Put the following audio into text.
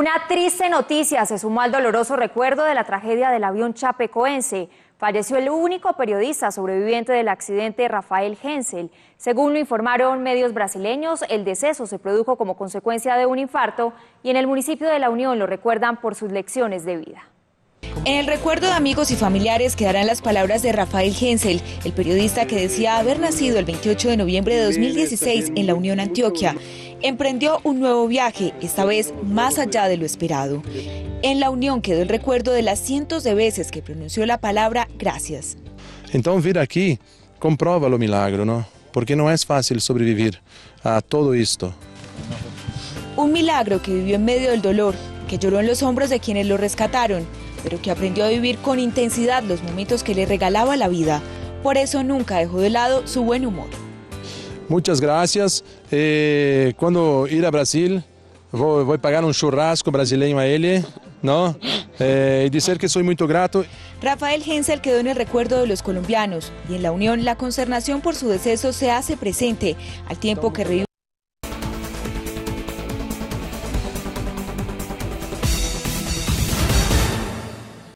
Una triste noticia se sumó al doloroso recuerdo de la tragedia del avión chapecoense. Falleció el único periodista sobreviviente del accidente, Rafael Hensel. Según lo informaron medios brasileños, el deceso se produjo como consecuencia de un infarto y en el municipio de La Unión lo recuerdan por sus lecciones de vida. En el recuerdo de amigos y familiares quedarán las palabras de Rafael Hensel, el periodista que decía haber nacido el 28 de noviembre de 2016 en La Unión, Antioquia. Emprendió un nuevo viaje, esta vez más allá de lo esperado. En La Unión quedó el recuerdo de las cientos de veces que pronunció la palabra gracias. Entonces vir aquí comprueba lo milagro, ¿no? Porque no es fácil sobrevivir a todo esto. Un milagro que vivió en medio del dolor, que lloró en los hombros de quienes lo rescataron, pero que aprendió a vivir con intensidad los momentos que le regalaba la vida. Por eso nunca dejó de lado su buen humor. Muchas gracias. Cuando ir a Brasil, voy a pagar un churrasco brasileño a él, ¿no? Y decir que soy muy grato. Rafael Hensel quedó en el recuerdo de los colombianos y en La Unión la consternación por su deceso se hace presente al tiempo que revive